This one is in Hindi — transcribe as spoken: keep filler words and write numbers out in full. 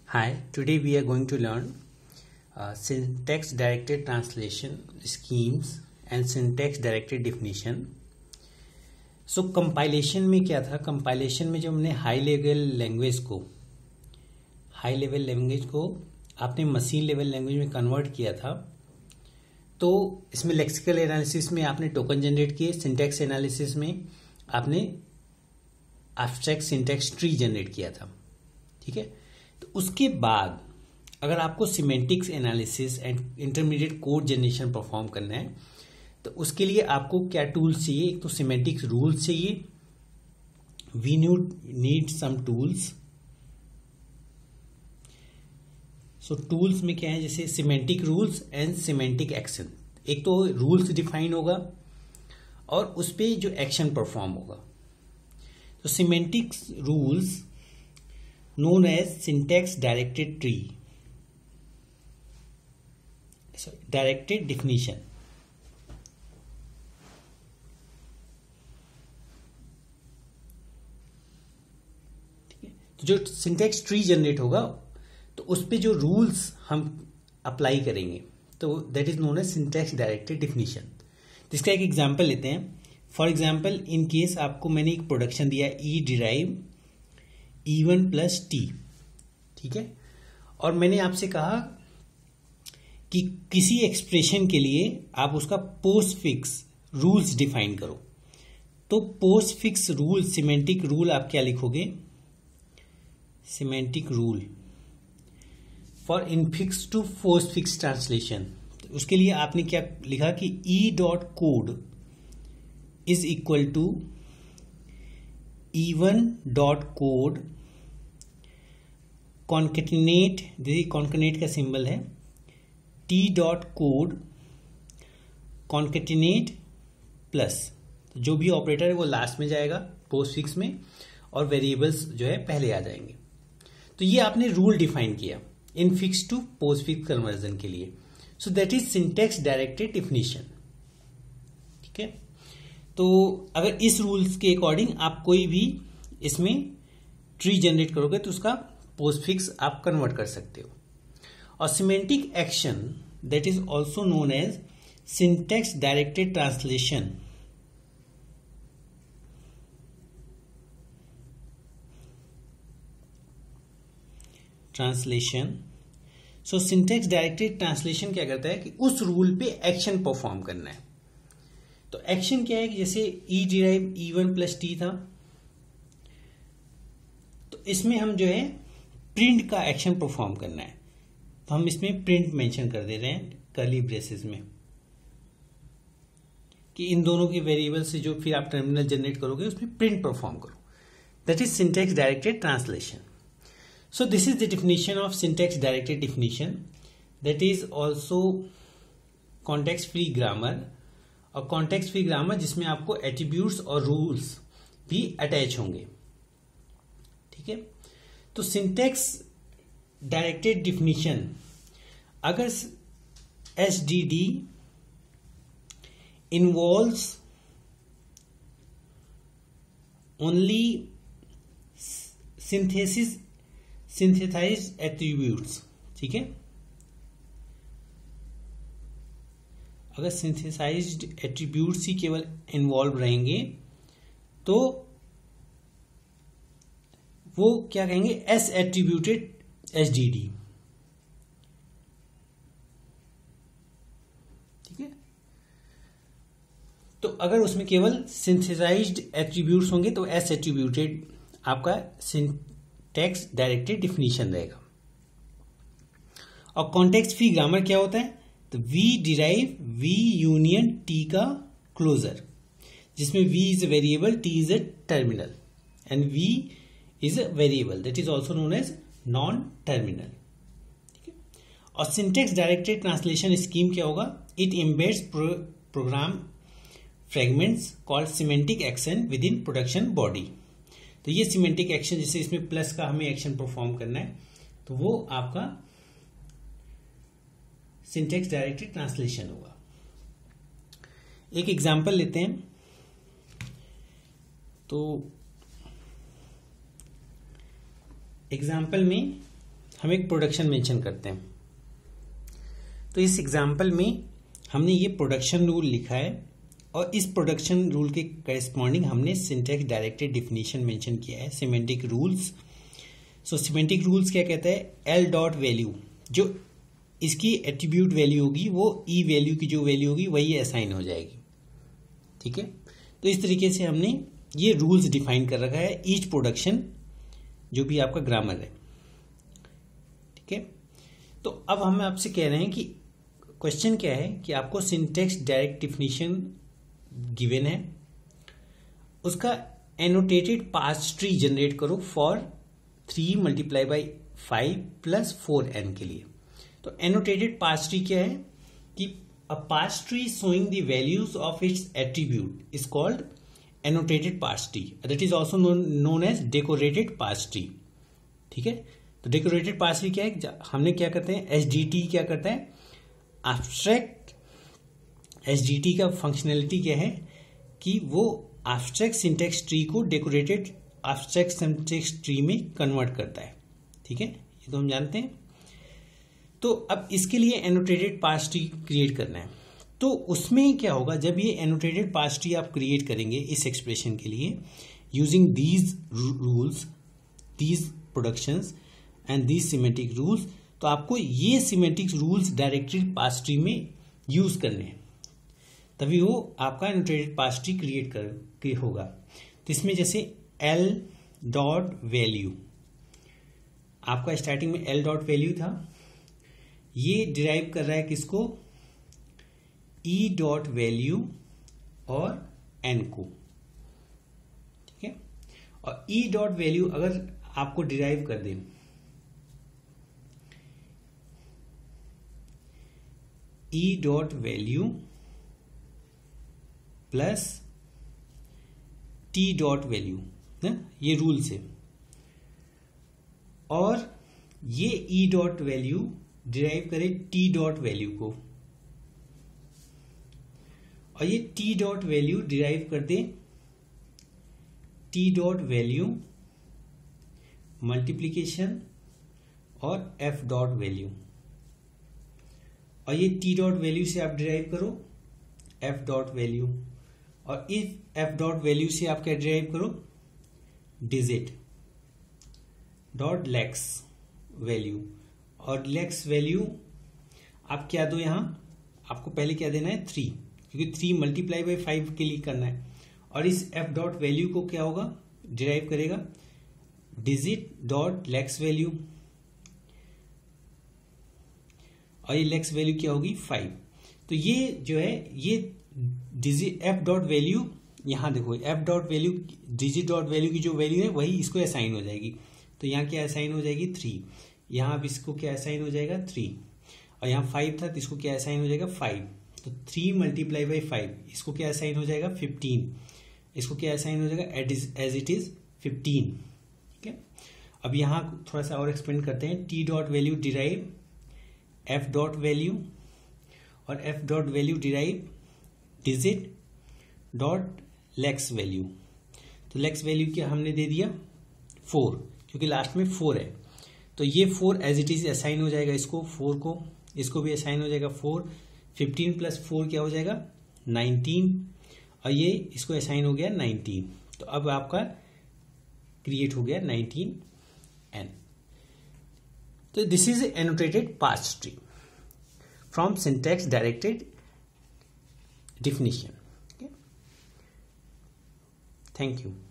Hi, today we are going to learn uh, syntax directed translation schemes and syntax directed definition. So so, compilation में क्या था? कंपाइलेशन में जब हमने हाई लेवल लैंग्वेज को हाई लेवल लैंग्वेज को आपने मशीन लेवल लैंग्वेज में कन्वर्ट किया था, तो इसमें लेक्सिकल एनालिसिस में आपने टोकन जनरेट किए, सिंटैक्स एनालिसिस में आपने एब्स्ट्रैक्ट सिंटैक्स ट्री जनरेट किया था। ठीक है, तो उसके बाद अगर आपको semantics analysis and intermediate code generation perform करना है, तो उसके लिए आपको क्या टूल्स चाहिए? एक तो सिमेंटिक्स रूल्स चाहिए, we need some tools. So tools में क्या है, जैसे semantic rules and semantic action. एक तो रूल्स डिफाइन होगा और उस पर जो एक्शन परफॉर्म होगा। तो semantics rules known as syntax directed tree, sorry, directed definition. ठीक है, तो जो सिंटैक्स ट्री जनरेट होगा तो उस पे जो रूल्स हम अप्लाई करेंगे तो that is known as syntax directed definition. जिसका एक एग्जांपल लेते हैं। फॉर एग्जांपल, इन केस आपको मैंने एक प्रोडक्शन दिया E derive E one plus T, ठीक है, और मैंने आपसे कहा कि किसी एक्सप्रेशन के लिए आप उसका पोस्ट फिक्स रूल्स डिफाइन करो। तो postfix rule, semantic rule आप क्या लिखोगे? Semantic rule for infix to postfix translation. उसके लिए आपने क्या लिखा कि E dot code is equal to E one dot code concatenate, देखिए कॉन्केटिनेट का सिंबल है, T dot code concatenate plus, तो जो भी ऑपरेटर है वो लास्ट में जाएगा पोस्ट फिक्स में और वेरिएबल्स जो है पहले आ जाएंगे। तो ये आपने रूल डिफाइन किया infix to postfix conversion के लिए। So that is syntax directed definition. ठीक है, तो अगर इस रूल्स के अकॉर्डिंग आप कोई भी इसमें ट्री जनरेट करोगे तो उसका पोस्ट फिक्स आप कन्वर्ट कर सकते हो। और semantic action that is also known as syntax directed translation. Translation so syntax directed translation क्या करता है कि उस रूल पे एक्शन परफॉर्म करना है। तो एक्शन क्या है कि जैसे E derive E one plus T था, तो इसमें हम जो है प्रिंट का एक्शन परफॉर्म करना है, तो हम इसमें प्रिंट मेंशन कर दे रहे हैं कर्ली ब्रेसेस में कि इन दोनों के वेरिएबल से जो फिर आप टर्मिनल जनरेट करोगे उसमें प्रिंट परफॉर्म करो। That is syntax directed translation. So this is the definition of syntax directed definition. That is also context free grammar. और कॉन्टेक्स्ट फ्री ग्रामर जिसमें आपको एट्रीब्यूट्स और रूल्स भी अटैच होंगे। ठीक है, तो सिंटैक्स डायरेक्टेड डिफिनीशन, अगर S D D involves only synthesis synthesized attributes, ठीक है, अगर सिंथेसाइज्ड एट्रीब्यूट्स ही केवल इन्वॉल्व रहेंगे तो वो क्या कहेंगे? S attributed S D D. ठीक है, तो अगर उसमें केवल सिंथेसाइज्ड एट्रीब्यूट्स होंगे तो एस एट्रीब्यूटेड आपका सिंटैक्स डायरेक्टेड डिफिनीशन रहेगा। और कॉन्टेक्स्ट फ्री ग्रामर क्या होता है? तो V derive V union T का क्लोजर, जिसमें V is a variable, T is a terminal and V is a variable that is also known as non terminal. ठीक है, और सिंटैक्स डायरेक्टेड ट्रांसलेशन स्कीम क्या होगा? It embeds program fragments called semantic action within production body. तो ये सिमेंटिक एक्शन, जैसे इसमें प्लस का हमें एक्शन परफॉर्म करना है, तो वो आपका सिंटैक्स डायरेक्टेड ट्रांसलेशन होगा। एक एग्जांपल लेते हैं। तो एग्जाम्पल में हम एक प्रोडक्शन मेंशन करते हैं। तो इस एग्जांपल में हमने ये प्रोडक्शन रूल लिखा है और इस प्रोडक्शन रूल के करेस्पॉन्डिंग हमने सिंटैक्स डायरेक्टेड डिफिनीशन मेंशन किया है, semantic rules. So semantic rules क्या कहता है, एल डॉट वैल्यू जो इसकी एट्रीब्यूट वैल्यू होगी वो ई वैल्यू की जो वैल्यू होगी वही असाइन हो जाएगी। ठीक है, तो इस तरीके से हमने ये रूल्स डिफाइन कर रखा है ईच प्रोडक्शन जो भी आपका ग्रामर है। ठीक है, तो अब हम आपसे कह रहे हैं कि क्वेश्चन क्या है कि आपको सिंटैक्स डायरेक्ट डिफिनीशन गिवन है, उसका एनोटेटेड पार्स ट्री जनरेट करो for three multiply by five plus four N के लिए। तो एनोटेटेड पार्स ट्री क्या है कि a parse tree showing the values of its attribute is called annotated parse tree, that is also known as decorated parse tree. ठीक है, तो डेकोरेटेड पार्स ट्री क्या है, हमने क्या करते हैं, एसडीटी क्या करता है, एब्स्ट्रैक्ट एसडीटी का फंक्शनैलिटी क्या है कि वो एब्स्ट्रैक्ट सिंटैक्स ट्री को डेकोरेटेड एब्स्ट्रैक्ट सिंटैक्स ट्री में कन्वर्ट करता है। ठीक है, ये तो हम जानते हैं। तो अब इसके लिए एनोटेटेड पार्स ट्री क्रिएट करना है। तो उसमें क्या होगा, जब ये एनोटेटेड पार्स ट्री आप क्रिएट करेंगे इस एक्सप्रेशन के लिए using these rules, these productions and these semantic rules, तो आपको ये semantic rules directed parse tree में यूज करने हैं, तभी वो आपका एनोटेटेड पार्स ट्री क्रिएट कर होगा। तो इसमें जैसे एल डॉट वैल्यू, आपका स्टार्टिंग में एल डॉट वैल्यू था, ये डिराइव कर रहा है किसको, ई डॉट वैल्यू और एन को। ठीक है, और ई डॉट वैल्यू अगर आपको डिराइव कर दे, E dot value plus T dot value ना, ये रूल से, और ये ई डॉट वैल्यू डिराइव करे टी डॉट वैल्यू को, और ये टी डॉट वैल्यू डिराइव कर दे टी डॉट वैल्यू मल्टीप्लीकेशन और एफ डॉट वैल्यू, और ये टी डॉट वैल्यू से आप डिराइव करो एफ डॉट वैल्यू, और इस एफ डॉट वैल्यू से आप क्या डिराइव करो, डिजिट डॉट लेक्स वैल्यू, और लेक्स वैल्यू आप क्या दो, यहां आपको पहले क्या देना है, थ्री, क्योंकि थ्री मल्टीप्लाई बाई फाइव के लिए करना है, और इस एफ डॉट वैल्यू को क्या होगा, डिराइव करेगा डिजिट डॉट लेक्स वैल्यू, और ये लेक्स वैल्यू क्या होगी, फाइव। तो ये जो है ये डिजिट एफ डॉट वैल्यू, यहां देखो F dot value digit dot value की जो वैल्यू है वही इसको असाइन हो जाएगी। तो यहाँ क्या असाइन हो जाएगी, थ्री, यहाँ अब इसको क्या असाइन हो जाएगा, थ्री, और यहाँ फाइव था तो इसको क्या असाइन हो जाएगा, फाइव। तो थ्री मल्टीप्लाई बाई फाइव, इसको क्या असाइन हो जाएगा, फिफ्टीन, इसको क्या असाइन हो जाएगा एज इट इज फिफ्टीन। ठीक है, अब यहाँ थोड़ा सा और एक्सपेंड करते हैं, T dot value derive F dot value, और F dot value derive digit dot lex value. तो लेक्स वैल्यू क्या हमने दे दिया, फोर, क्योंकि लास्ट में फोर है, तो ये four as it is assign हो जाएगा इसको, फोर को, इसको भी असाइन हो जाएगा फोर, फिफ्टीन प्लस फोर क्या हो जाएगा, नाइनटीन, और ये इसको असाइन हो गया नाइनटीन। तो अब आपका क्रिएट हो गया नाइनटीन एन। तो this is annotated parse tree from syntax directed definition. Okay, thank you.